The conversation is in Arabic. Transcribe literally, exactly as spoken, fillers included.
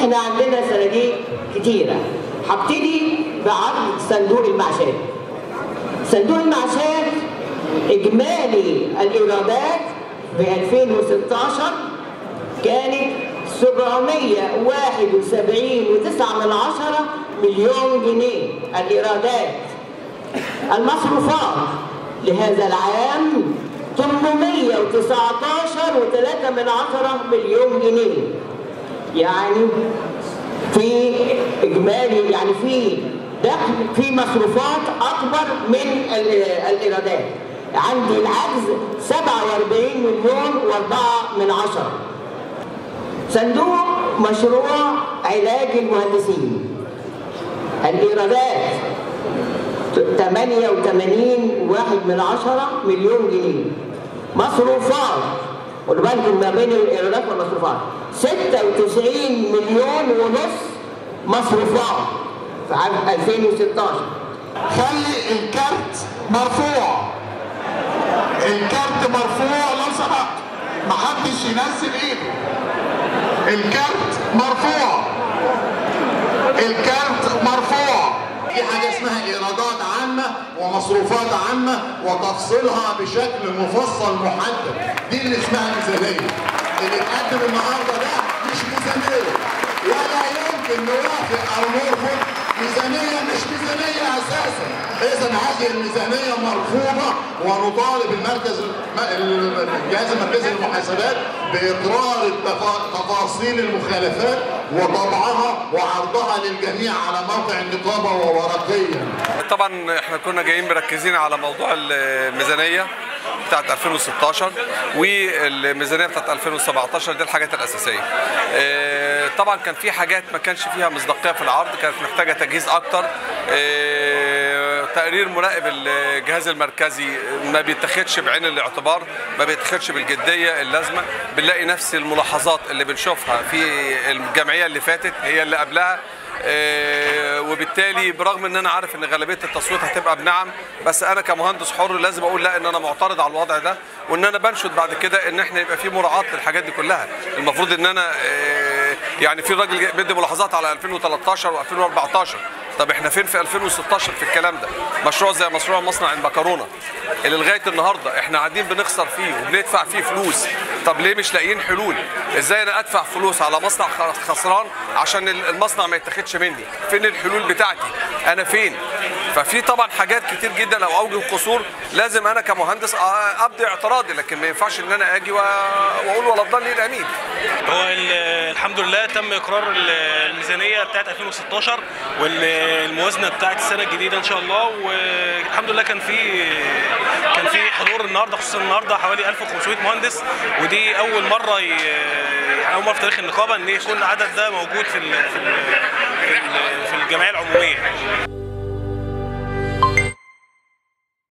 احنا عندنا صناديق كتيرة. هبتدي بعرض صندوق المعاشات. صندوق المعاشات إجمالي الإيرادات في ألفين وستاشر كانت سبعمية وواحد وسبعين وتسعة من عشرة مليون جنيه الإيرادات. المصروفات لهذا العام ثمانمية وتسعتاشر وثلاثة من عشرة مليون جنيه. يعني في إجمالي، يعني في دخل، في مصروفات أكبر من الإيرادات. عندي العجز سبعة وأربعين مليون وأربعة من عشرة. صندوق مشروع علاج المهندسين الإيرادات ثمانية وثمانين واحد من عشرة مليون جنيه. مصروفات، خدوا بالكم ما بين الإيرادات والمصروفات، ستة وتسعين مليون ونص مصروفات في عام ألفين وستاشر. خلي الكارت مرفوع، الكارت مرفوع لو سمحت، محدش ينزل ايده. الكارت مرفوع، الكارت مرفوع. في حاجه اسمها ايرادات عامه ومصروفات عامه وتفصيلها بشكل مفصل محدد، دي اللي اسمها ميزانيه. اللي اتقدم النهارده ده مش ميزانيه، ولا يمكن نوافق او نرفض ميزانيه مش ميزانيه اساسا. اذا هذه الميزانيه مرفوضه، ونطالب المركز الجهاز المركزي للمحاسبات باقرار تفاصيل المخالفات وطبعها وعرضها للجميع على موقع النقابه وورقيا. طبعا احنا كنا جايين مركزين على موضوع الميزانيه بتاعت ألفين وستاشر والميزانيه بتاعت ألفين وسبعتاشر، دي الحاجات الاساسيه. طبعا كان في حاجات ما كانش فيها مصداقيه في العرض، كانت محتاجه تجهيز اكتر. تقرير مراقب الجهاز المركزي ما بيتاخدش بعين الاعتبار، ما بيتاخدش بالجديه اللازمه. بنلاقي نفس الملاحظات اللي بنشوفها في الجمعيه اللي فاتت هي اللي قبلها. آه وبالتالي برغم ان انا عارف ان غالبيه التصويت هتبقى بنعم، بس انا كمهندس حر لازم اقول لا، ان انا معترض على الوضع ده، وان انا بنشد بعد كده ان احنا يبقى في مراعاه للحاجات دي كلها. المفروض ان انا آه يعني في راجل بيدي ملاحظات على ألفين وتلتاشر وألفين وأربعتاشر، طب احنا فين في ألفين وستاشر في الكلام ده؟ مشروع زي مشروع مصنع المكرونه اللي لغايه النهارده احنا قاعدين بنخسر فيه وبندفع فيه فلوس، طب ليه مش لاقيين حلول؟ ازاي انا ادفع فلوس على مصنع خسران عشان المصنع ما يتاخدش مني؟ فين الحلول بتاعتي؟ انا فين؟ ففي طبعا حاجات كتير جدا او اوجه قصور لازم انا كمهندس ابدي اعتراضي، لكن ما ينفعش ان انا اجي واقول ولا الضال الامين. هو الحمد لله تم اقرار الميزانيه بتاعت ألفين وستاشر والموازنه بتاعت السنه الجديده ان شاء الله، والحمد لله كان في كان في حضور النهارده، خصوصا النهارده حوالي ألف وخمسمية مهندس، ودي اول مره ي... اول مره في تاريخ النقابه ان يكون العدد ده موجود في ال... في ال... في الجمعيه العموميه.